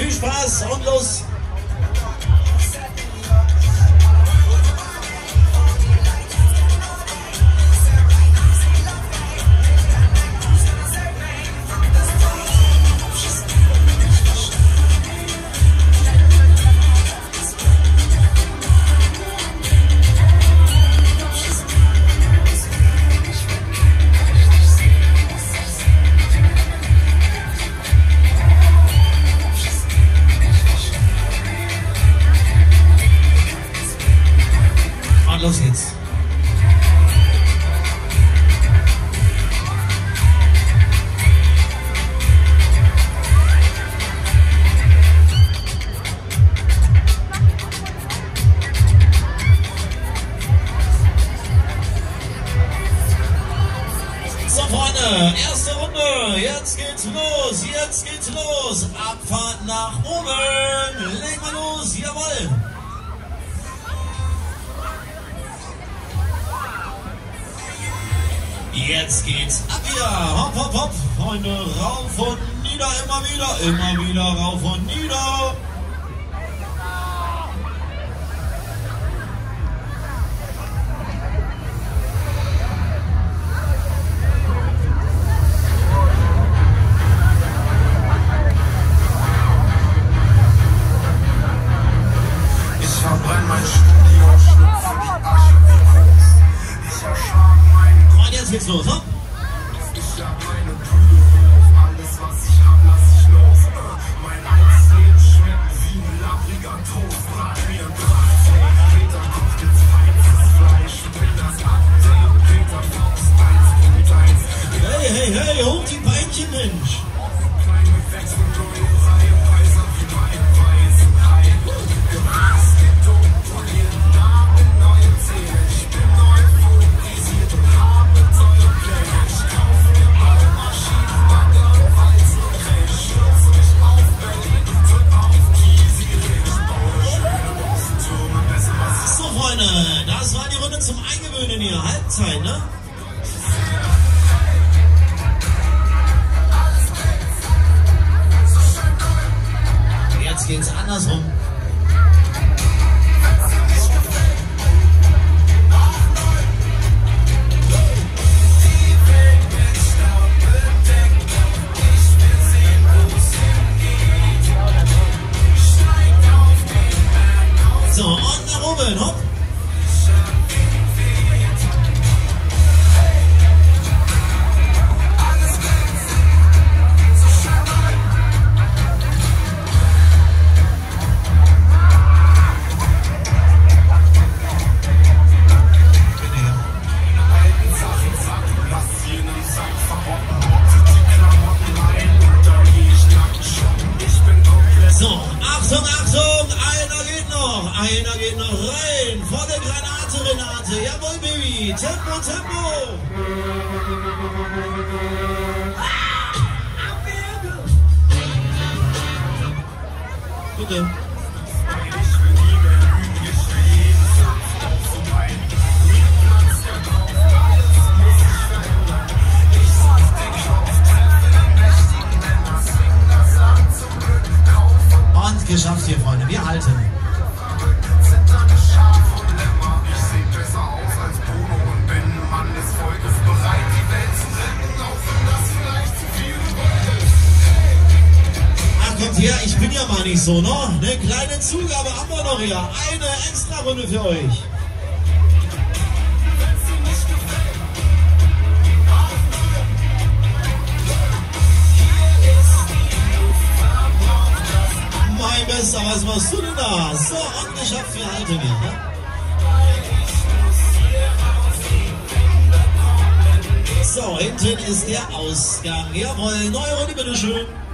viel Spaß und los! Los geht's. So, Freunde, erste Runde. Jetzt geht's los. Jetzt geht's los. Abfahrt nach oben. Legen wir los. Jawohl. Jetzt geht's ab wieder. Hopp, hopp, hopp. Freunde, rauf und nieder. Immer wieder rauf und nieder. Ich verbrenn mein Studio, schlüpfe die Asche wie Koks. Ich erschlag meinen. Und jetzt geht's los, hopp. Ich hab meine Brühe hoch, alles was ich hab, lass ich los. Mein altes Leben schmeckt wie ein labbriger Toast. Brat mir ein Bratsteak, Peter kocht jetzt feinstes Fleisch. Bin das Update, Peter Fox 1.1. Hey, hey, hey, hoch die Beinchen, Mensch. Kleine Wechsel, neue Reihe, weiser wie mein weißen Hai. Gras gibt und poliert Namen, neue Zähne. Ich bin neu fokussiert und habe teure Pläne. Ich kauf mir Baumaschinen, Bagger, Walzen, Krähen. Stürz mich auf Berlin, drück auf Kiesi, ich baue schöne Boxentürme, besser was ich. So, Freunde, das war die Runde zum Eingewöhnen hier. Halbzeit, ne? Jetzt geht's andersrum. So, und nach oben, hopp. So, Achtung, Achtung, einer geht noch rein, volle Granate, Renate, jawohl, Baby, Tempo, Tempo. Bitte. Und geschafft hier, Freunde, wir halten. Ich seh besser aus als Bruno und bin ein Mann des Volkes, bereit die Welt zu retten, auch wenn das vielleicht zu viel wird. Ach, kommt her, ich bin ja mal nicht so, ne? Eine kleine Zugabe haben wir noch hier. Eine extra Runde für euch. Mein Bester, was machst du denn da? So, und geschafft, wir halten hier, ne? So, hinten ist der Ausgang. Jawohl, neue Runde, bitteschön.